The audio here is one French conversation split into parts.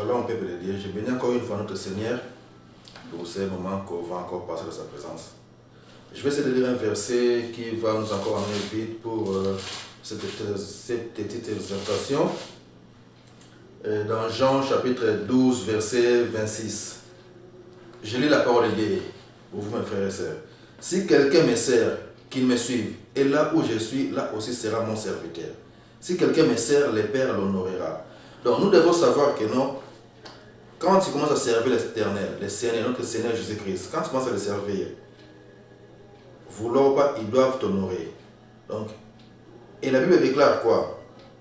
Shalom, peuple de Dieu. Je bénis encore une fois notre Seigneur pour ces moments qu'on va encore passer dans sa présence. Je vais essayer de lire un verset qui va nous encore amener vite pour cette petite exhortation. Dans Jean chapitre 12, verset 26. Je lis la parole de Dieu pour vous, mes frères et sœurs. Si quelqu'un me sert, qu'il me suive, et là où je suis, là aussi sera mon serviteur. Si quelqu'un me sert, le Père l'honorera. Donc nous devons savoir que non, quand tu commences à servir l'Éternel, le Seigneur, notre Seigneur Jésus-Christ, quand tu commences à le servir, vouloir ou pas, ils doivent t'honorer. Donc, et la Bible déclare quoi?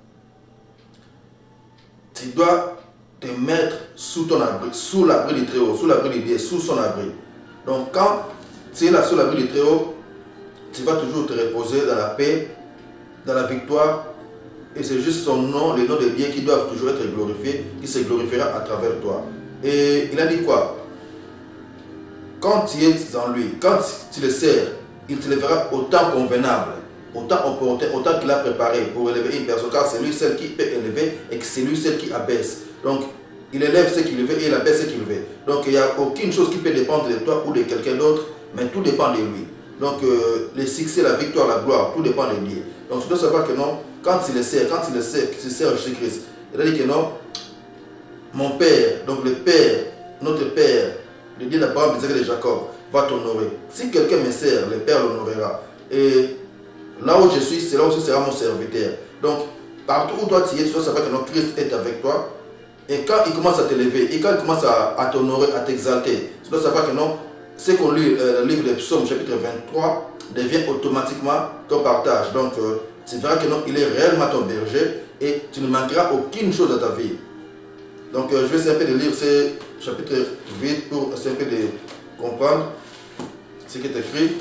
Tu dois te mettre sous ton abri, sous l'abri du Très-Haut, sous l'abri de Dieu, sous son abri. Donc quand tu es là sous l'abri du Très-Haut, tu vas toujours te reposer dans la paix, dans la victoire. Et c'est juste son nom, le nom de Dieu qui doivent toujours être glorifiés, qui se glorifiera à travers toi. Et il a dit quoi? Quand tu es en lui, quand tu le sers, il te lèvera au temps convenable, au temps opportun, au temps qu'il a préparé pour élever une personne. Car c'est lui celle qui peut élever et c'est lui celle qui abaisse. Donc, il élève ce qu'il veut et il abaisse ce qu'il veut. Donc, il n'y a aucune chose qui peut dépendre de toi ou de quelqu'un d'autre, mais tout dépend de lui. Donc, le succès, la victoire, la gloire, tout dépend de lui. Donc, tu dois savoir que non, quand tu le sers, tu sers Jésus-Christ, il a dit que non, mon Père, donc le Père, notre Père, le Dieu d'Abraham, d'Isaac et de Jacob, va t'honorer. Si quelqu'un me sert, le Père l'honorera. Et là où je suis, c'est là où sera mon serviteur. Donc, partout où toi tu es, tu dois savoir que notre Christ est avec toi. Et quand il commence à t'élever, et quand il commence à t'honorer, à t'exalter, tu dois savoir que non, ce qu'on lit, le livre des Psaumes, chapitre 23, devient automatiquement ton partage. Donc, tu verras que non, il est réellement ton berger et tu ne manqueras aucune chose dans ta vie. Donc, je vais essayer un peu de lire ce chapitre vite pour essayer un peu de comprendre ce qui est écrit.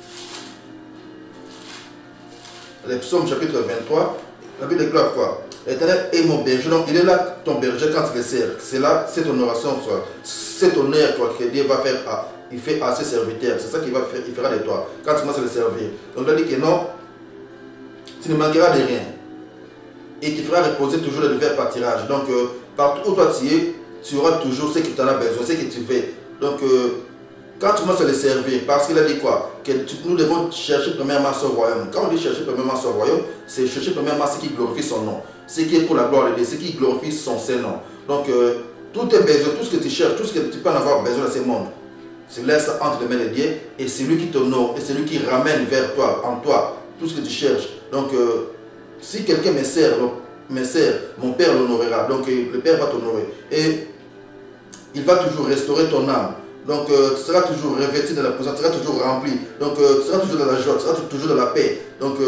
Les Psaumes, chapitre 23, la Bible déclare quoi? L'Éternel est mon berger. Donc, il est là ton berger quand tu le sers. C'est là cette honoration, cet honneur toi, que Dieu va faire il fait à ses serviteurs. C'est ça qu'il va faire, il fera de toi quand tu commences à le servir. Donc, il a dit que non, tu ne manqueras de rien. Et tu feras reposer toujours le divers pâturage. Donc, partout où toi tu es, tu auras toujours ce que tu en as besoin, ce que tu veux. Donc, quand tu commences à le servir, parce qu'il a dit quoi? Que nous devons chercher premièrement son royaume. Quand on dit chercher premièrement son royaume, c'est chercher premièrement ce qui glorifie son nom. Ce qui est pour la gloire de Dieu, ce qui glorifie son Saint-Nom. Donc, tout est besoin, tout ce que tu cherches, tout ce que tu peux en avoir besoin dans ce monde, tu laisses entre les mains de Dieu et c'est lui qui t'honore et c'est lui qui ramène vers toi, en toi, tout ce que tu cherches. Donc, si quelqu'un me sert, mon Père l'honorera. Donc, le Père va t'honorer. Et il va toujours restaurer ton âme. Donc, tu seras toujours revêtu de la présence, tu seras toujours rempli. Donc, tu seras toujours dans la joie, tu seras toujours dans la paix. Donc,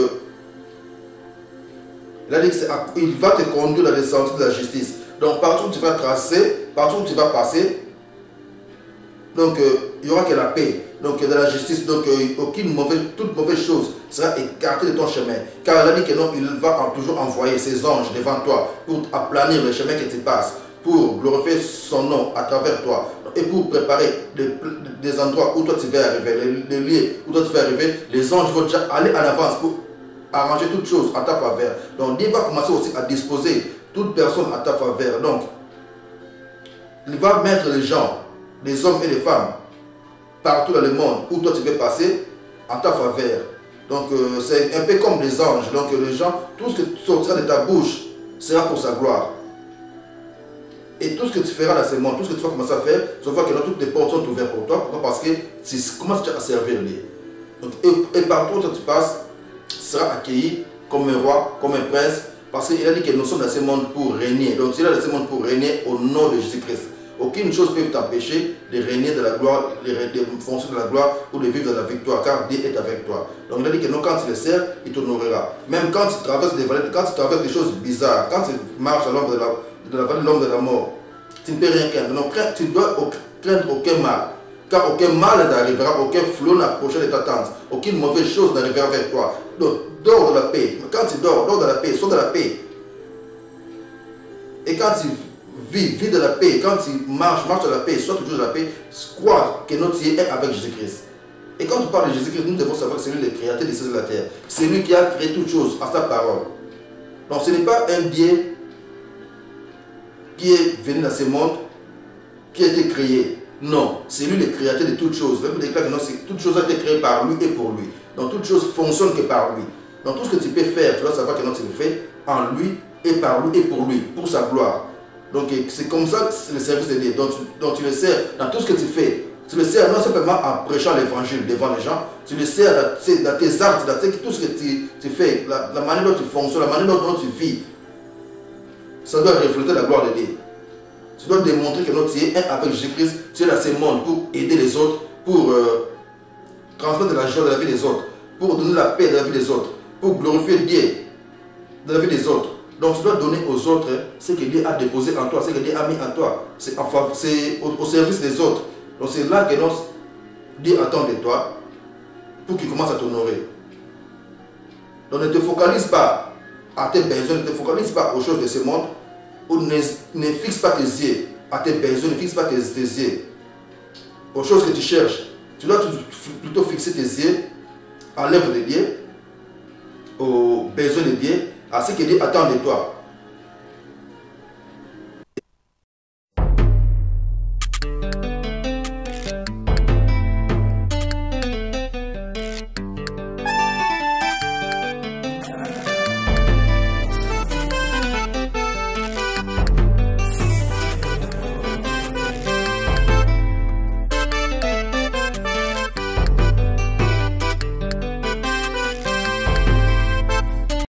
il a dit qu'il va te conduire dans les sentiers de la justice. Donc, partout où tu vas tracer, partout où tu vas passer, donc, il n'y aura que la paix. Donc, dans la justice, donc, toute mauvaise chose sera écartée de ton chemin. Car il a dit que non, il va toujours envoyer ses anges devant toi pour aplanir le chemin que tu passes, pour glorifier son nom à travers toi et pour préparer des endroits où toi tu vas arriver, les lieux où toi tu vas arriver. Les anges vont déjà aller en avance pour arranger toutes choses en ta faveur. Donc, Dieu va commencer aussi à disposer toute personne à ta faveur. Donc, il va mettre les gens, les hommes et les femmes, partout dans le monde où toi tu veux passer en ta faveur. Donc c'est un peu comme des anges. Donc les gens, tout ce qui sortira de ta bouche sera pour sa gloire. Et tout ce que tu feras dans ce monde, tout ce que tu vas commencer à faire, tu vas voir que toutes les portes sont ouvertes pour toi. Pourquoi? Parce que tu commences à servir Dieu. Donc, et partout où tu passes, tu seras accueilli comme un roi, comme un prince. Parce qu'il a dit que nous sommes dans ce monde pour régner. Donc tu es dans ce monde pour régner au nom de Jésus-Christ. Aucune chose ne peut t'empêcher de régner de la gloire, de foncer de la gloire ou de vivre de la victoire, car Dieu est avec toi. Donc il a dit que non, quand tu le sers, il t'honorera. Même quand tu traverses des vallées, quand tu traverses des choses bizarres, quand tu marches à l'ombre de la vallée de l'ombre de la mort, tu ne peux rien craindre. Donc tu ne dois craindre aucun mal. Car aucun mal n'arrivera, aucun flot n'approchera de ta tente, aucune mauvaise chose n'arrivera vers toi. Donc dors dans la paix. Quand tu dors dans la paix, sois dans la paix. Et quand tu vis de la paix, quand tu marches dans la paix, sois toujours dans la paix, crois que notre Dieu est avec Jésus-Christ. Et quand on parle de Jésus-Christ, nous devons savoir que c'est lui le créateur des cieux et de la terre. C'est lui qui a créé toutes choses à sa parole. Donc ce n'est pas un Dieu qui est venu dans ce monde, qui a été créé. Non, c'est lui le créateur de toutes choses. La Bible déclare que non, toute chose a été créée par lui et pour lui. Donc toute chose fonctionne que par lui. Donc tout ce que tu peux faire, tu dois savoir que non, tu le fais en lui et par lui et pour lui, pour sa gloire. Donc c'est comme ça le service de Dieu. Donc tu le sers dans tout ce que tu fais. Tu le sers non simplement en prêchant l'évangile devant les gens, tu le sers dans tes actes, dans tout ce que tu fais, la manière dont tu fonctionnes, la manière dont tu vis. Ça doit refléter la gloire de Dieu. Tu dois démontrer que tu es un avec Jésus-Christ, tu es dans ce monde pour aider les autres, pour transmettre la joie de la vie des autres, pour donner la paix de la vie des autres, pour glorifier Dieu de la vie des autres. Donc tu dois donner aux autres ce que Dieu a déposé en toi, ce que Dieu a mis en toi. C'est au service des autres. Donc c'est là que Dieu attend de toi pour qu'il commence à t'honorer. Donc ne te focalise pas à tes besoins, ne te focalise pas aux choses de ce monde, ou ne fixe pas tes yeux à tes besoins, ne fixe pas tes yeux aux choses que tu cherches. Tu dois plutôt fixer tes yeux à l'œuvre de Dieu, aux besoins de Dieu, à ce que Dieu attend de toi.